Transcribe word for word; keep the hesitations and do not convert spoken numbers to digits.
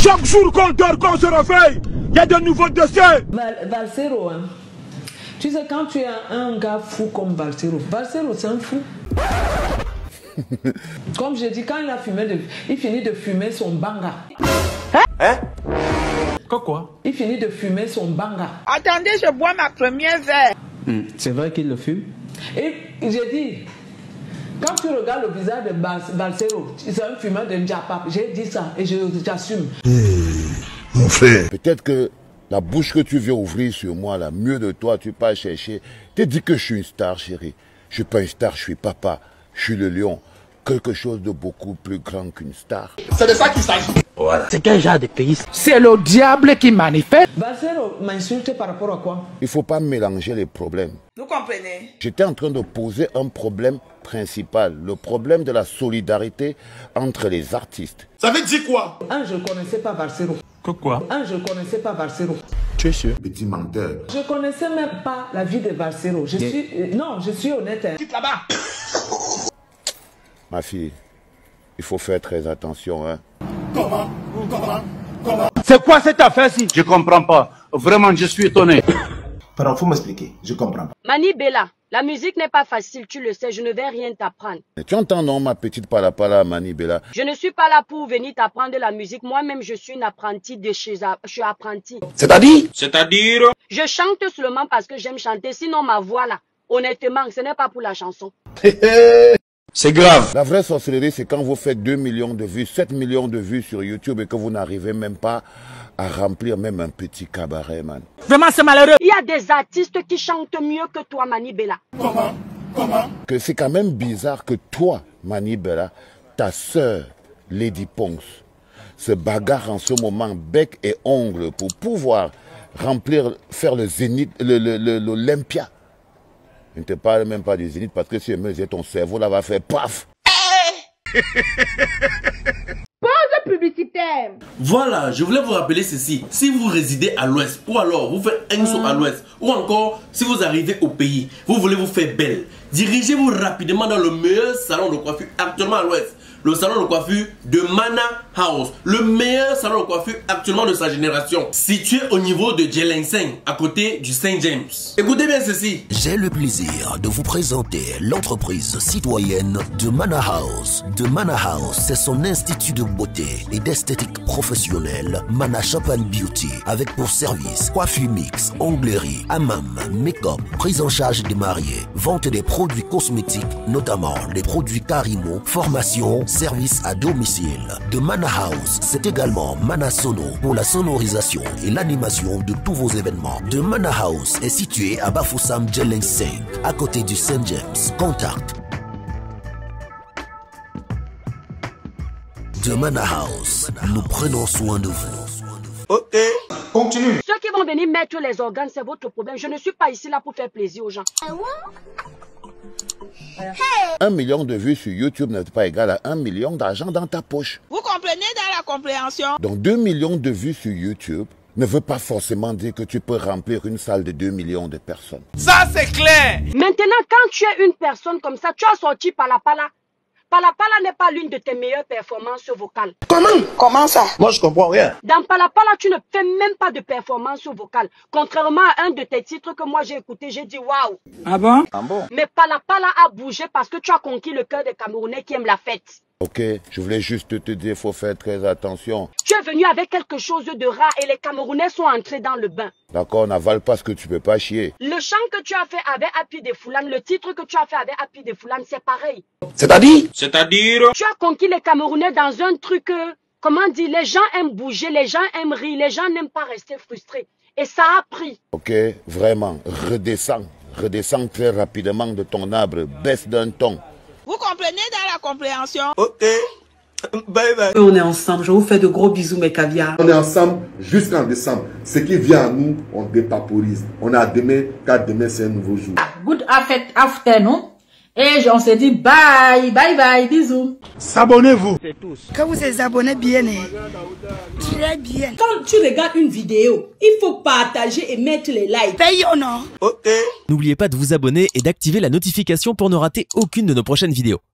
Chaque jour qu'on dort, qu'on se réveille, il y a de nouveaux dossiers. Val Valsero, hein. Tu sais, quand tu as un gars fou comme Valsero, Valsero c'est un fou. Comme je dis, quand il a fumé, de, il finit de fumer son banga. Hein? Hein? Quoi? Il finit de fumer son banga. Attendez, je bois ma première verre. Mmh. C'est vrai qu'il le fume. Et j'ai dit, quand tu regardes le visage de Valsero, c'est un fumeur de Njapa. J'ai dit ça et j'assume. Mmh, mon frère. Peut-être que la bouche que tu viens ouvrir sur moi, là, mieux de toi, tu peux chercher. Tu dis que je suis une star, chérie. Je suis pas une star, je suis papa. Je suis le lion. Quelque chose de beaucoup plus grand qu'une star. C'est de ça qu'il s'agit. Voilà. C'est quel genre de pays? C'est le diable qui manifeste. Valsero m'insulte par rapport à quoi? Il ne faut pas mélanger les problèmes. Vous comprenez? J'étais en train de poser un problème principal. Le problème de la solidarité entre les artistes. Ça veut dire quoi? Un, je ne connaissais pas Valsero. Que quoi? Un, je ne connaissais pas Valsero. Tu es sûr? Petit menteur. Je ne connaissais même pas la vie de Valsero. Je yeah. suis... Euh, non, je suis honnête. Hein. Quitte là-bas. Ma fille, il faut faire très attention, hein. Comment? Comment? Comment? C'est quoi cette affaire-ci? Je comprends pas. Vraiment, je suis étonné. Pardon, faut m'expliquer. Je comprends pas. Mani Bella, la musique n'est pas facile, tu le sais, je ne vais rien t'apprendre. Tu entends, non, ma petite palapala, Mani Bella? Je ne suis pas là pour venir t'apprendre la musique. Moi-même, je suis une apprentie de chez... Je suis apprentie. C'est-à-dire? C'est-à-dire? Je chante seulement parce que j'aime chanter. Sinon, ma voix, là, honnêtement, ce n'est pas pour la chanson. C'est grave. La vraie sorcellerie, c'est quand vous faites deux millions de vues, sept millions de vues sur YouTube et que vous n'arrivez même pas à remplir même un petit cabaret, man. Vraiment, c'est malheureux. Il y a des artistes qui chantent mieux que toi, Mani Bella. Comment? Comment? Que c'est quand même bizarre que toi, Mani Bella, ta sœur, Lady Ponce, se bagarre en ce moment bec et ongle pour pouvoir remplir, faire le Zénith, l'Olympia. Je ne te parle même pas du Zénith parce que si je me disais ton cerveau là va faire paf. Pause publicitaire. Voilà, je voulais vous rappeler ceci. Si vous résidez à l'ouest ou alors vous faites un saut à l'ouest ou encore si vous arrivez au pays, vous voulez vous faire belle, dirigez-vous rapidement dans le meilleur salon de coiffure actuellement à l'ouest. Le salon de coiffure de Mana House, le meilleur salon de coiffure actuellement de sa génération, situé au niveau de Jelinseng, à côté du Saint James. Écoutez bien ceci. J'ai le plaisir de vous présenter l'entreprise citoyenne de Mana House. De Mana House, c'est son institut de beauté et d'esthétique professionnelle, Mana Shop and Beauty, avec pour service coiffure mix, onglerie, hammam, make-up, prise en charge des mariés, vente des produits cosmétiques, notamment les produits Karimo, formation, service à domicile. De Mana House, c'est également Mana Sono pour la sonorisation et l'animation de tous vos événements. De Mana House est situé à Bafoussam Jelinseng, à côté du Saint James. Contact. De Mana House, nous prenons soin de vous. Ok, continue. Ceux qui vont venir mettre les organes, c'est votre problème. Je ne suis pas ici là pour faire plaisir aux gens. Un million de vues sur YouTube n'est pas égal à un million d'argent dans ta poche. Vous comprenez dans la compréhension? Donc deux millions de vues sur YouTube ne veut pas forcément dire que tu peux remplir une salle de deux millions de personnes. Ça c'est clair. Maintenant, quand tu es une personne comme ça, tu as sorti Palapala. Palapala n'est pas l'une de tes meilleures performances vocales. Comment? Comment ça? Moi je comprends rien. Dans Palapala, tu ne fais même pas de performance vocale. Contrairement à un de tes titres que moi j'ai écouté, j'ai dit waouh. Ah bon? Ah bon? Mais Palapala a bougé parce que tu as conquis le cœur des Camerounais qui aiment la fête. Ok, je voulais juste te dire, il faut faire très attention. Tu es venu avec quelque chose de rare et les Camerounais sont entrés dans le bain. D'accord, n'avale pas ce que tu peux pas chier. Le chant que tu as fait avec Happy de Foulane, le titre que tu as fait avec Happy de Foulane, c'est pareil. C'est-à-dire? C'est-à-dire? Tu as conquis les Camerounais dans un truc, euh, comment dire, les gens aiment bouger, les gens aiment rire, les gens n'aiment pas rester frustrés. Et ça a pris. Ok, vraiment, redescends. Redescends très rapidement de ton arbre, baisse d'un ton. Vous comprenez dans la compréhension? Ok. Bye bye. On est ensemble. Je vous fais de gros bisous, mes caviars. On est ensemble jusqu'en décembre. Ce qui vient à nous, on dépaporise. On a demain, car demain c'est un nouveau jour. Good afternoon. Et on se dit bye, bye bye, bisous. S'abonnez-vous. Que vous vous abonnez bien. Très bien. Quand tu regardes une vidéo, il faut partager et mettre les likes. Paye ou non? Ok. N'oubliez pas de vous abonner et d'activer la notification pour ne rater aucune de nos prochaines vidéos.